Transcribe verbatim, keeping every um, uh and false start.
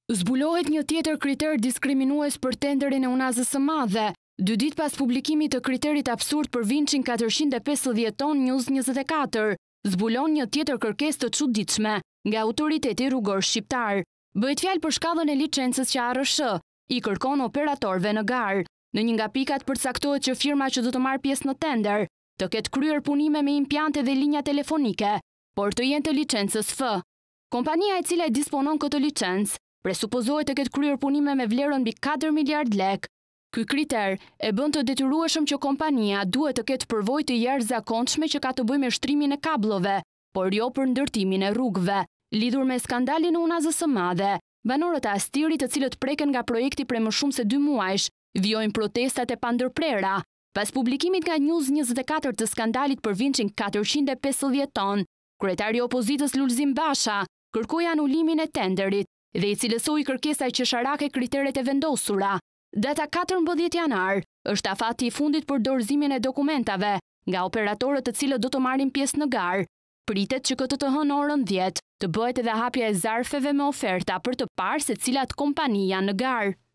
Zbulohet një tjetër kriter diskriminues për tenderin e Unazës së Madhe. Dy ditë pas publikimit të kriterit absurd për Vinçin katërqind e pesëdhjetë ton, News njëzet e katër zbulon një tjetër kërkesë të çuditshme nga autoriteti rrugor shqiptar. Bëhet fjalë për shkallën e licencës që A R S H i kërkon operatorëve në garë. Në një nga pikat përcaktohet që firma që do të marrë pjesë në tender të ketë kryer punime me impiante dhe linja telefonike, por të jenë të licencës F. Kompania e cila e disponon këtë licencë presupozohet të ketë kryer punime me vlerën mbi katër miliard lek. Ky kriter e bën të detyrueshëm që kompania duhet të ketë përvojë të jashtëzakonshme që ka të bëjë me shtrimin e kabllove, por jo për ndërtimin e rrugëve. Lidhur me skandalin e Unazës së Madhe, banorët e Astirit, të cilët preken nga projekti prej më shumë se dy muajsh, vjojnë protestat e pandërprera. Pas publikimit nga News njëzet e katër të skandalit për Vinçin katërqind e pesëdhjetë ton, kryetari i opozitës Lulzim Basha kërkoi anulimin e tenderit dhe i cilësoi kërkesaj qesharake kriteret e vendosura. Data katërmbëdhjetë janar është afati i fundit për dorëzimin e dokumentave nga operatorët të cilët do të marrin pjesë në garë. Pritet që këtë të hënë orën dhjetë të bëhet edhe hapja e zarfeve me oferta për të parë se cilat kompani janë në garë.